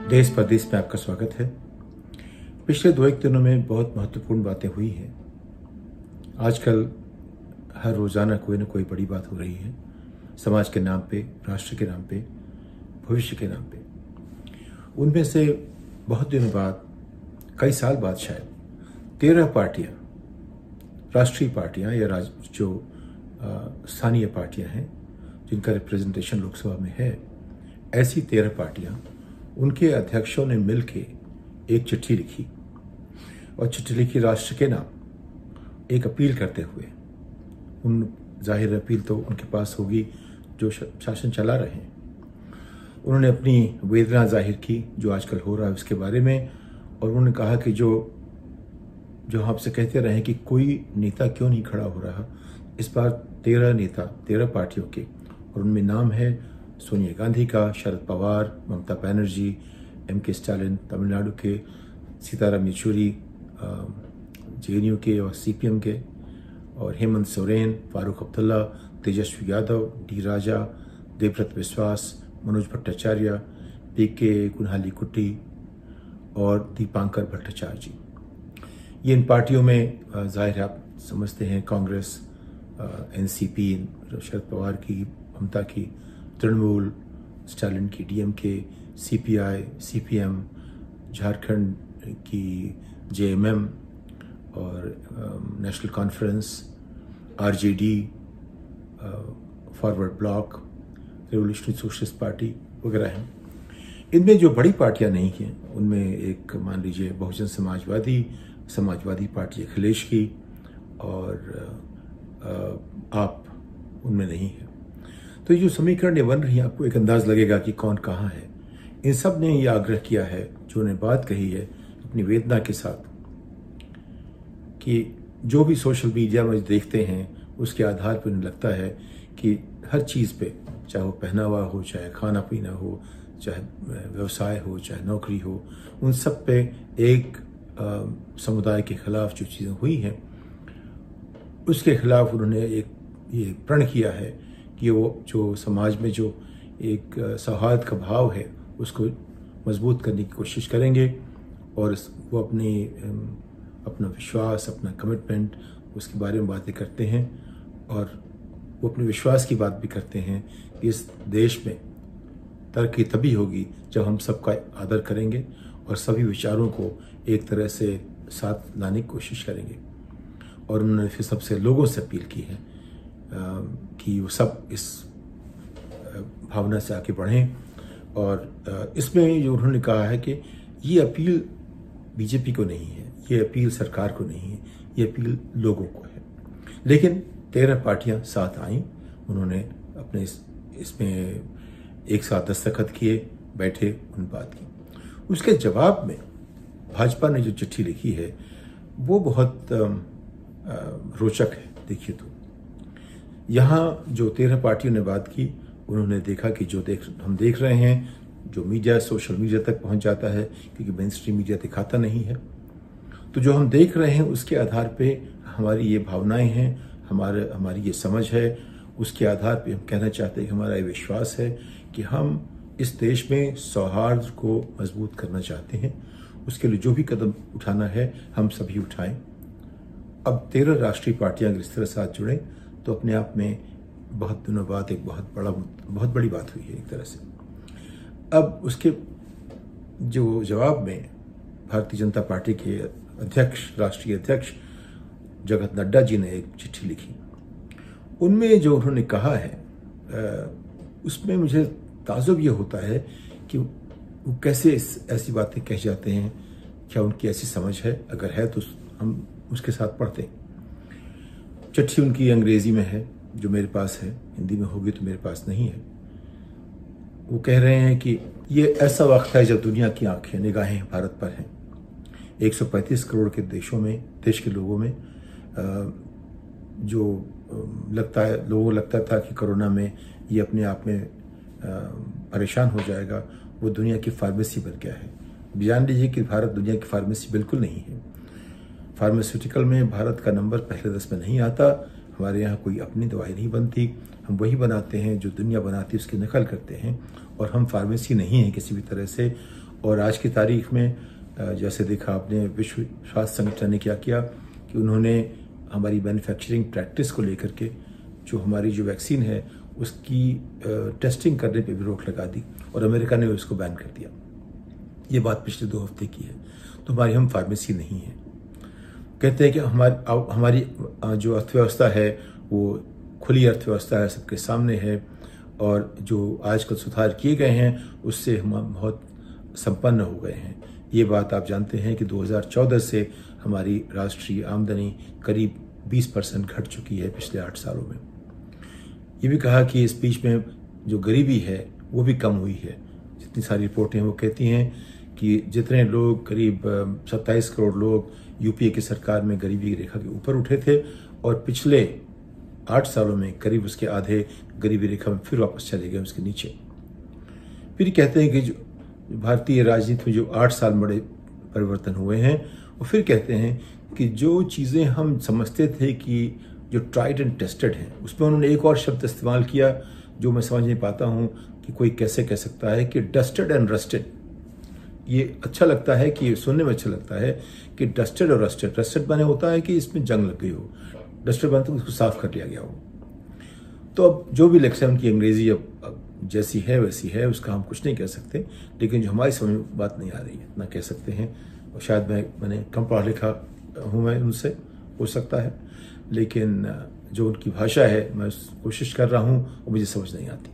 देश परदेश में आपका स्वागत है। पिछले 2-1 दिनों में बहुत महत्वपूर्ण बातें हुई हैं। आजकल हर रोज़ाना कोई ना कोई बड़ी बात हो रही है, समाज के नाम पे, राष्ट्र के नाम पे, भविष्य के नाम पे। उनमें से बहुत दिनों बाद, कई साल बाद शायद, 13 पार्टियां, राष्ट्रीय पार्टियां या जो स्थानीय पार्टियां हैं जिनका रिप्रेजेंटेशन लोकसभा में है, ऐसी 13 पार्टियां, उनके अध्यक्षों ने मिलके एक चिट्ठी लिखी और चिट्ठी लिखी राष्ट्र के नाम, एक अपील करते हुए। जाहिर अपील तो उनके पास होगी जो शासन चला रहे हैं। उन्होंने अपनी वेदना जाहिर की जो आजकल हो रहा है उसके बारे में, और उन्होंने कहा कि जो आपसे कहते रहे कि कोई नेता क्यों नहीं खड़ा हो रहा, इस बार 13 नेता, 13 पार्टियों के, और उनमें नाम है सोनिया गांधी का, शरद पवार, ममता बनर्जी, एम.के. स्टालिन तमिलनाडु के, सीताराम येचुरी JNU के और CPM के, और हेमंत सोरेन, फारूक अब्दुल्ला, तेजस्वी यादव, डी राजा, देवव्रत विश्वास, मनोज भट्टाचार्य, PK कुन्हाली कुट्टी और दीपांकर भट्टाचार्य जी। ये इन पार्टियों में जाहिर है आप समझते हैं, कांग्रेस, NCP, शरद पवार की, ममता की, तृणमूल, स्टालिन की DMK, CPI, CPM, झारखंड की JMM और National Conference, RJD, Forward Bloc, Revolutionary Socialist Party वगैरह हैं। इनमें जो बड़ी पार्टियां नहीं हैं उनमें एक मान लीजिए बहुजन समाजवादी पार्टी अखिलेश की, और आप उनमें नहीं है। तो ये जो समीकरण बन रही है, आपको एक अंदाज लगेगा कि कौन कहाँ है। इन सब ने ये आग्रह किया है, जो ने बात कही है अपनी वेदना के साथ, कि जो भी सोशल मीडिया में देखते हैं उसके आधार पर उन्हें लगता है कि हर चीज़ पे, चाहे वो पहनावा हो, चाहे खाना पीना हो, चाहे व्यवसाय हो, चाहे नौकरी हो, उन सब पे एक समुदाय के खिलाफ जो चीज़ें हुई हैं उसके खिलाफ उन्होंने ये प्रण किया है कि वो जो समाज में जो एक सौहार्द का भाव है उसको मजबूत करने की कोशिश करेंगे, और वो अपना विश्वास, अपना कमिटमेंट, उसके बारे में बातें करते हैं, और वो अपने विश्वास की बात भी करते हैं कि इस देश में तरक्की तभी होगी जब हम सबका आदर करेंगे और सभी विचारों को एक तरह से साथ लाने की कोशिश करेंगे। और उन्होंने फिर सबसे लोगों से अपील की है कि वो सब इस भावना से आगे बढ़ें। और इसमें जो उन्होंने कहा है कि ये अपील बीजेपी को नहीं है, ये अपील सरकार को नहीं है, ये अपील लोगों को है। लेकिन 13 पार्टियां साथ आईं, उन्होंने अपने इसमें एक साथ दस्तखत किए, बैठे, उन बात की। उसके जवाब में भाजपा ने जो चिट्ठी लिखी है वो बहुत रोचक है। देखिए, तो यहाँ जो 13 पार्टियों ने बात की, उन्होंने देखा कि जो हम देख रहे हैं, जो मीडिया, सोशल मीडिया तक पहुंच जाता है, क्योंकि मेन स्ट्रीम मीडिया दिखाता नहीं है, तो जो हम देख रहे हैं उसके आधार पे हमारी ये भावनाएं हैं, हमारी ये समझ है, उसके आधार पे हम कहना चाहते हैं कि हमारा ये विश्वास है कि हम इस देश में सौहार्द को मजबूत करना चाहते हैं। उसके लिए जो भी कदम उठाना है हम सभी उठाएं। अब 13 राष्ट्रीय पार्टियां अगर इस तरह साथ जुड़ें तो अपने आप में बहुत दिनों बाद एक बहुत बड़ी बात हुई है एक तरह से। अब उसके जो जवाब में भारतीय जनता पार्टी के अध्यक्ष, राष्ट्रीय अध्यक्ष जगत नड्डा जी ने एक चिट्ठी लिखी। उनमें जो उन्होंने कहा है उसमें मुझे ताज्जुब ये होता है कि वो कैसे ऐसी बातें कह जाते हैं। क्या उनकी ऐसी समझ है? अगर है तो हम उसके साथ पढ़ते। चिट्ठी उनकी अंग्रेजी में है, जो मेरे पास है, हिंदी में होगी तो मेरे पास नहीं है। वो कह रहे हैं कि ये ऐसा वक्त है जब दुनिया की आंखें, निगाहें भारत पर हैं। 135 करोड़ के देश के लोगों में जो लोगों को लगता था कि कोरोना में ये अपने आप में परेशान हो जाएगा, वो दुनिया की फार्मेसी बन गया है। जान लीजिए कि भारत दुनिया की फार्मेसी बिल्कुल नहीं है। फार्मास्यूटिकल में भारत का नंबर पहले 10 में नहीं आता। हमारे यहाँ कोई अपनी दवाई नहीं बनती, हम वही बनाते हैं जो दुनिया बनाती है, उसकी नकल करते हैं। और हम फार्मेसी नहीं है किसी भी तरह से, और आज की तारीख में जैसे देखा आपने, विश्व स्वास्थ्य संगठन ने क्या किया कि उन्होंने हमारी मैन्युफैक्चरिंग प्रैक्टिस को लेकर के जो हमारी जो वैक्सीन है उसकी टेस्टिंग करने पे भी रोक लगा दी और अमेरिका ने उसको बैन कर दिया। ये बात पिछले 2 हफ्ते की है। तो हमारी हम फार्मेसी नहीं है। कहते हैं कि हमारी जो अर्थव्यवस्था है वो खुली अर्थव्यवस्था है, सबके सामने है, और जो आजकल सुधार किए गए हैं उससे हम बहुत संपन्न हो गए हैं। ये बात आप जानते हैं कि 2014 से हमारी राष्ट्रीय आमदनी करीब 20% घट चुकी है पिछले 8 सालों में। ये भी कहा कि इस बीच में जो गरीबी है वो भी कम हुई है। जितनी सारी रिपोर्टें वो कहती हैं कि जितने लोग, करीब 27 करोड़ लोग यूपीए की सरकार में गरीबी रेखा के ऊपर उठे थे, और पिछले 8 सालों में करीब उसके आधे गरीबी रेखा में फिर वापस चले गए उसके नीचे। फिर कहते हैं कि जो भारतीय राजनीति में जो 8 साल बड़े परिवर्तन हुए हैं, और फिर कहते हैं कि जो चीज़ें हम समझते थे कि जो ट्राइड एंड टेस्टेड हैं, उसमें उन्होंने एक और शब्द इस्तेमाल किया जो मैं समझ नहीं पाता हूँ कि कोई कैसे कह सकता है, कि डस्टेड एंड रस्टेड। ये अच्छा लगता है, कि सुनने में अच्छा लगता है कि डस्टेड और रस्टेड। रस्टेड माने होता है कि इसमें जंग लग गई हो, डस्टेड माने तो उसको साफ कर लिया गया हो। तो अब जो भी लेक्चर की अंग्रेजी अब जैसी है वैसी है, उसका हम कुछ नहीं कह सकते, लेकिन जो हमारी समझ में बात नहीं आ रही है इतना कह सकते हैं। और शायद मैंने कम पढ़ा लिखा हूँ मैं उनसे, हो सकता है, लेकिन जो उनकी भाषा है मैं कोशिश कर रहा हूँ और मुझे समझ नहीं आती।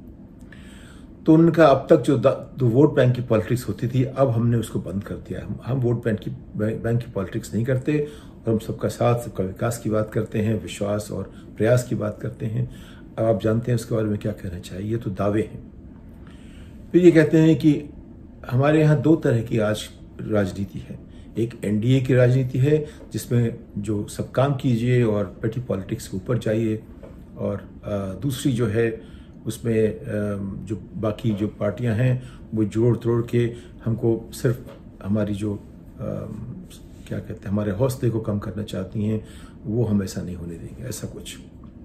तो उनका अब तक जो वोट बैंक की पॉलिटिक्स होती थी, अब हमने उसको बंद कर दिया। हम वोट बैंक की पॉलिटिक्स नहीं करते, और हम सबका साथ, सबका विकास की बात करते हैं, विश्वास और प्रयास की बात करते हैं। अब आप जानते हैं उसके बारे में क्या कहना चाहिए, ये तो दावे हैं। फिर ये कहते हैं कि हमारे यहाँ 2 तरह की आज राजनीति है। एक एनडीए की राजनीति है जिसमें जो सब काम कीजिए और पेटी पॉलिटिक्स के ऊपर जाइए, और दूसरी जो है उसमें जो बाकी जो पार्टियां हैं वो जोड़ तोड़ के हमको सिर्फ हमारी जो क्या कहते हैं, हमारे हौसले को कम करना चाहती हैं, वो हम ऐसा नहीं होने देंगे, ऐसा कुछ।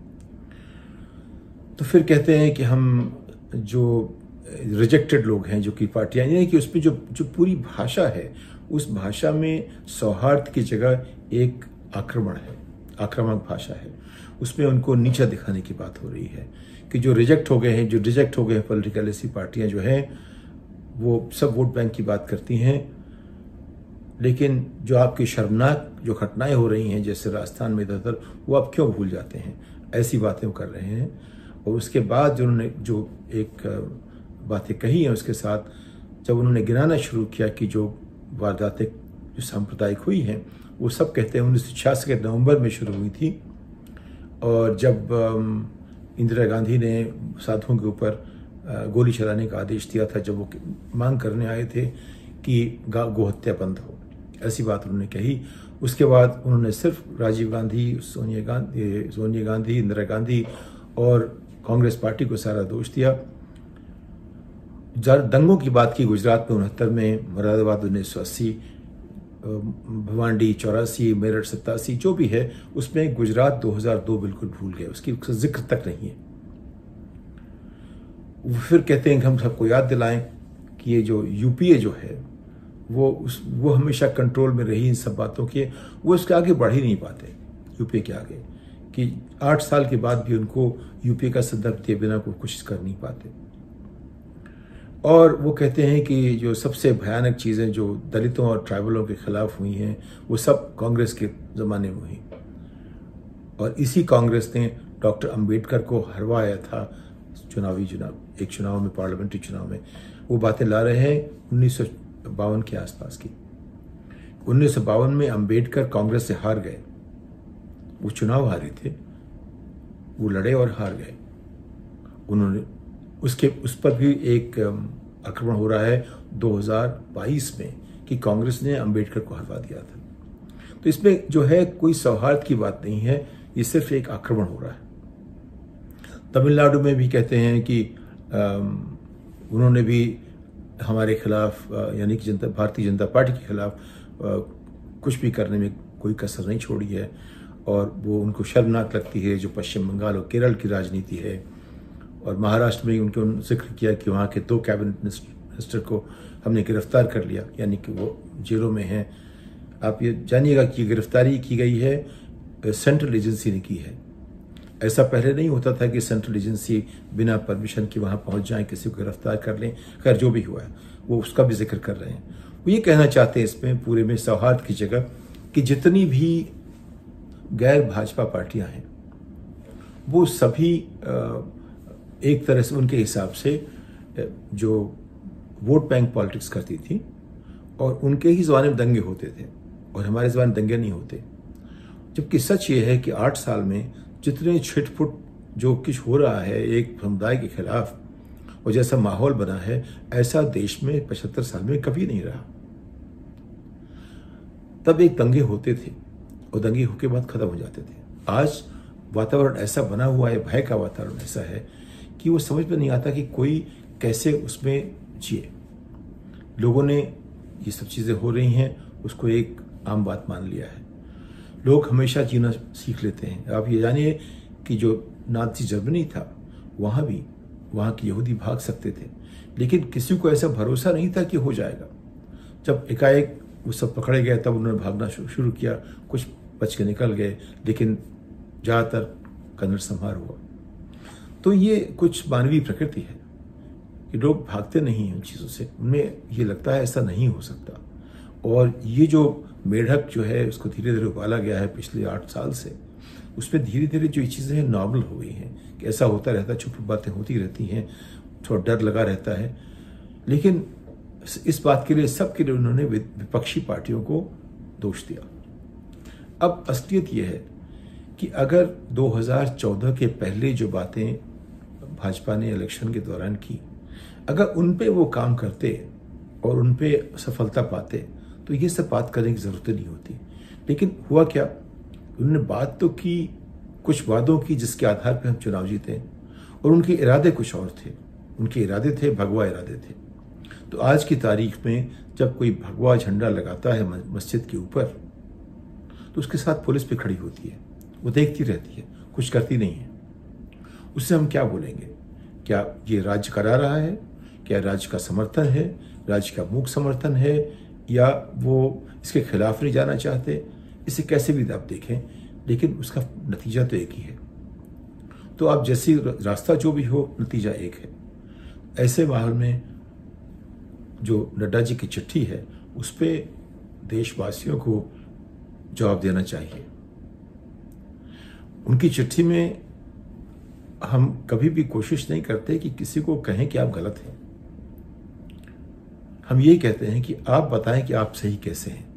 तो फिर कहते हैं कि हम जो रिजेक्टेड लोग हैं, जो कि पार्टियां, यानी कि उसमें जो पूरी भाषा है, उस भाषा में सौहार्द की जगह एक आक्रमण है, आक्रामक भाषा है। उसमें उनको नीचा दिखाने की बात हो रही है कि जो रिजेक्ट हो गए हैं पॉलिटिकल ऐसी पार्टियां जो हैं, वो सब वोट बैंक की बात करती हैं, लेकिन जो आपकी शर्मनाक जो घटनाएं हो रही हैं, जैसे राजस्थान में इधर, वो आप क्यों भूल जाते हैं? ऐसी बातें वो कर रहे हैं। और उसके बाद जो उन्होंने जो एक बातें कही हैं, उसके साथ जब उन्होंने गिनाना शुरू किया कि जो वारदातें जो सांप्रदायिक हुई हैं, वो सब कहते हैं 1986 के नवंबर में शुरू हुई थी, और जब इंदिरा गांधी ने साधुओं के ऊपर गोली चलाने का आदेश दिया था, जब वो मांग करने आए थे कि गोहत्या बंद हो, ऐसी बात उन्होंने कही। उसके बाद उन्होंने सिर्फ राजीव गांधी, सोनिया गांधी, इंदिरा गांधी और कांग्रेस पार्टी को सारा दोष दिया। दंगों की बात की गुजरात में 69 में, मुरादाबाद 1980, भिवांडी 84, मेरठ 87, जो भी है उसमें गुजरात 2002 बिल्कुल भूल गए, उसका जिक्र तक नहीं है। फिर कहते हैं कि हम सबको याद दिलाएं कि ये जो यूपीए जो है वो हमेशा कंट्रोल में रही इन सब बातों के, वो इसके आगे बढ़ ही नहीं पाते यूपीए के आगे, कि 8 साल के बाद भी उनको यूपीए का संदर्भ दिए बिना कोई कोशिश कर नहीं पाते। और वो कहते हैं कि जो सबसे भयानक चीज़ें जो दलितों और ट्राइबलों के खिलाफ हुई हैं, वो सब कांग्रेस के ज़माने में हुई, और इसी कांग्रेस ने डॉक्टर अंबेडकर को हरवाया था एक चुनाव में, पार्लियामेंट्री चुनाव में। वो बातें ला रहे हैं 1952 के आसपास की। 1952 में अंबेडकर कांग्रेस से हार गए, वो चुनाव हारे थे, वो लड़े और हार गए। उन्होंने उस पर भी एक आक्रमण हो रहा है 2022 में कि कांग्रेस ने अंबेडकर को हरवा दिया था। तो इसमें जो है कोई सौहार्द की बात नहीं है, ये सिर्फ एक आक्रमण हो रहा है। तमिलनाडु में भी कहते हैं कि उन्होंने भी हमारे खिलाफ, यानी कि भारतीय जनता पार्टी के खिलाफ कुछ भी करने में कोई कसर नहीं छोड़ी है, और वो उनको शर्मनाक लगती है जो पश्चिम बंगाल और केरल की राजनीति है। और महाराष्ट्र में उनको जिक्र किया कि वहाँ के 2 कैबिनेट मिनिस्टर को हमने गिरफ्तार कर लिया, यानी कि वो जेलों में हैं। आप ये जानिएगा कि गिरफ्तारी की गई है सेंट्रल एजेंसी ने की है। ऐसा पहले नहीं होता था कि सेंट्रल एजेंसी बिना परमिशन के वहां पहुंच जाए, किसी को गिरफ्तार कर लें। खैर जो भी हुआ है वो उसका भी जिक्र कर रहे हैं। वो ये कहना चाहते हैं इसमें पूरे में सौहार्द की जगह कि जितनी भी गैर भाजपा पार्टियां हैं वो सभी एक तरह से उनके हिसाब से जो वोट बैंक पॉलिटिक्स करती थी, और उनके ही ज़माने में दंगे होते थे और हमारे ज़माने में दंगे नहीं होते। जबकि सच ये है कि 8 साल में जितने छिटपुट जो कुछ हो रहा है एक समुदाय के खिलाफ और जैसा माहौल बना है, ऐसा देश में 75 साल में कभी नहीं रहा। तब एक दंगे होते थे और दंगे होके बाद खत्म हो जाते थे। आज वातावरण ऐसा बना हुआ है, भय का वातावरण ऐसा है कि वो समझ में नहीं आता कि कोई कैसे उसमें जिए। लोगों ने ये सब चीज़ें हो रही हैं उसको एक आम बात मान लिया है। लोग हमेशा जीना सीख लेते हैं। आप ये जानिए कि जो नाज़ी जर्मनी था वहाँ भी वहाँ के यहूदी भाग सकते थे, लेकिन किसी को ऐसा भरोसा नहीं था कि हो जाएगा। जब एकाएक वो सब पकड़े गए तब उन्होंने भागना शुरू किया। कुछ बच के निकल गए, लेकिन ज़्यादातर कन्नड़ संहार हुआ। तो ये कुछ मानवीय प्रकृति है कि लोग भागते नहीं हैं उन चीज़ों से। उनमें ये लगता है ऐसा नहीं हो सकता। और ये जो मेढक जो है उसको धीरे धीरे उबाला गया है पिछले 8 साल से, उसमें धीरे धीरे जो ये चीज़ें हैं नॉर्मल हो गई हैं कि ऐसा होता रहता है, छोटी बातें होती रहती हैं, थोड़ा डर लगा रहता है। लेकिन इस बात के लिए सबके लिए उन्होंने विपक्षी पार्टियों को दोष दिया। अब असलियत यह है कि अगर 2014 के पहले जो बातें भाजपा ने इलेक्शन के दौरान की, अगर उन पे वो काम करते और उन पे सफलता पाते तो ये सब बात करने की जरूरत नहीं होती। लेकिन हुआ क्या, उन्होंने बात तो की, कुछ वादों की जिसके आधार पर हम चुनाव जीते, और उनके इरादे कुछ और थे। उनके इरादे थे भगवा इरादे थे। तो आज की तारीख में जब कोई भगवा झंडा लगाता है मस्जिद के ऊपर, तो उसके साथ पुलिस भी खड़ी होती है, वो देखती रहती है, कुछ करती नहीं है। उससे हम क्या बोलेंगे? क्या ये राज्य करा रहा है? क्या राज्य का समर्थन है, राज्य का मूक समर्थन है, या वो इसके खिलाफ नहीं जाना चाहते? इसे कैसे भी आप देखें, लेकिन उसका नतीजा तो एक ही है। तो आप जैसी रास्ता जो भी हो, नतीजा एक है। ऐसे माहौल में जो नड्डा जी की चिट्ठी है उस पे देशवासियों को जवाब देना चाहिए। उनकी चिट्ठी में हम कभी भी कोशिश नहीं करते कि किसी को कहें कि आप गलत हैं। हम ये कहते हैं कि आप बताएं कि आप सही कैसे हैं।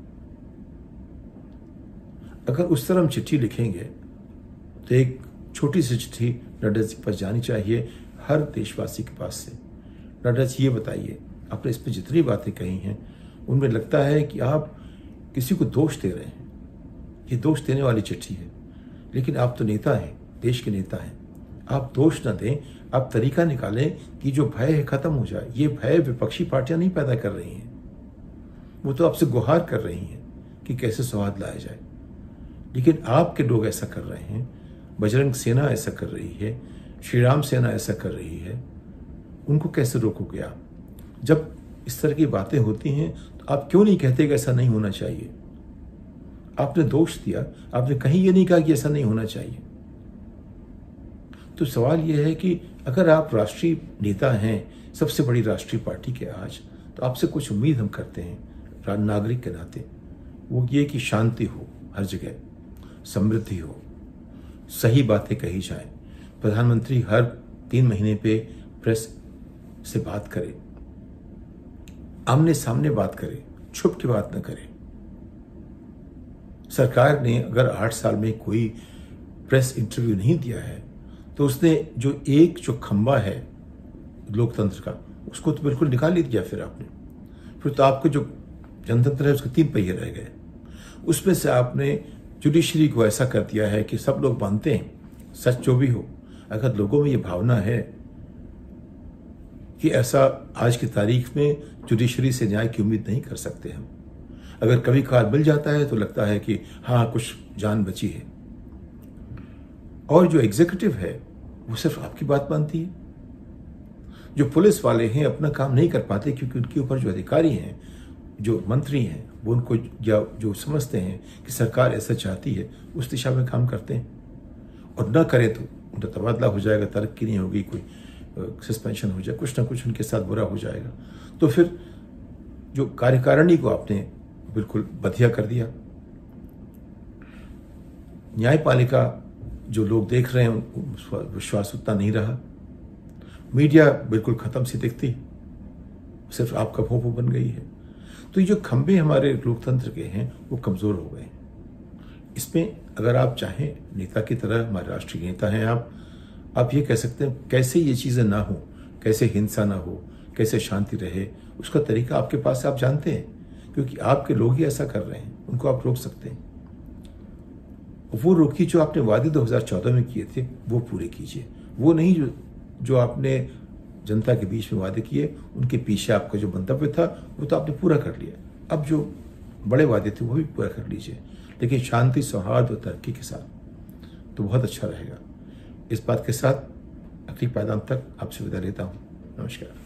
अगर उस तरह हम चिट्ठी लिखेंगे तो एक छोटी सी चिट्ठी नड्डा जी के पास जानी चाहिए, हर देशवासी के पास से। नड्डा जी ये बताइए, आपने इस पर जितनी बातें कही हैं उनमें लगता है कि आप किसी को दोष दे रहे हैं। ये दोष देने वाली चिट्ठी है, लेकिन आप तो नेता हैं, देश के नेता हैं। आप दोष न दें, आप तरीका निकालें कि जो भय है खत्म हो जाए। ये भय विपक्षी पार्टियां नहीं पैदा कर रही हैं, वो तो आपसे गुहार कर रही हैं कि कैसे सौहार्द लाया जाए। लेकिन आपके लोग ऐसा कर रहे हैं, बजरंग सेना ऐसा कर रही है, श्री राम सेना ऐसा कर रही है। उनको कैसे रोकोगे आप? जब इस तरह की बातें होती हैं तो आप क्यों नहीं कहते कि ऐसा नहीं होना चाहिए? आपने दोष दिया, आपने कहीं ये नहीं कहा कि ऐसा नहीं होना चाहिए। तो सवाल यह है कि अगर आप राष्ट्रीय नेता हैं, सबसे बड़ी राष्ट्रीय पार्टी के आज, तो आपसे कुछ उम्मीद हम करते हैं नागरिक के नाते। वो ये कि शांति हो हर जगह, समृद्धि हो, सही बातें कही जाएं, प्रधानमंत्री हर 3 महीने पे प्रेस से बात करे, आमने सामने बात करे, छुप के बात न करे। सरकार ने अगर 8 साल में कोई प्रेस इंटरव्यू नहीं दिया है तो उसने जो खंबा है लोकतंत्र का, उसको तो बिल्कुल निकाल ही दिया। फिर तो आपको जो जनतंत्र है उसके 3 पहिए रह गए। उसमें से आपने जुडिशरी को ऐसा कर दिया है कि सब लोग मानते हैं, सच जो भी हो। अगर लोगों में ये भावना है कि ऐसा आज की तारीख में जुडिशरी से न्याय की उम्मीद नहीं कर सकते हम, अगर कभी कभार मिल जाता है तो लगता है कि हाँ कुछ जान बची है, और जो एग्जीक्यूटिव है वो सिर्फ आपकी बात मानती है, जो पुलिस वाले हैं अपना काम नहीं कर पाते क्योंकि उनके ऊपर जो अधिकारी हैं, जो मंत्री हैं, वो उनको या जो समझते हैं कि सरकार ऐसा चाहती है उस दिशा में काम करते हैं, और न करें तो उनका तबादला हो जाएगा, तरक्की नहीं होगी, कोई सस्पेंशन हो जाए, कुछ ना कुछ उनके साथ बुरा हो जाएगा। तो फिर जो कार्यकारिणी को आपने बिल्कुल बधिया कर दिया। न्यायपालिका जो लोग देख रहे हैं विश्वास उतना नहीं रहा। मीडिया बिल्कुल खत्म सी दिखती, सिर्फ आपका भोंपू बन गई है। तो ये जो खंभे हमारे लोकतंत्र के हैं वो कमजोर हो गए। इसमें अगर आप चाहें, नेता की तरह हमारे राष्ट्रीय नेता हैं आप ये कह सकते हैं कैसे ये चीजें ना हो, कैसे हिंसा ना हो, कैसे शांति रहे, उसका तरीका आपके पास है, आप जानते हैं, क्योंकि आपके लोग ही ऐसा कर रहे हैं। उनको आप रोक सकते हैं। वो रोकिए जो आपने वादे 2014 में किए थे वो पूरे कीजिए, वो नहीं जो आपने जनता के बीच में वादे किए उनके पीछे आपका जो मंतव्य था वो तो आपने पूरा कर लिया। अब जो बड़े वादे थे वो भी पूरा कर लीजिए, लेकिन शांति, सौहार्द और तरक्की के साथ, तो बहुत अच्छा रहेगा। इस बात के साथ अगली पैगाम तक आपसे विदा लेता हूँ। नमस्कार।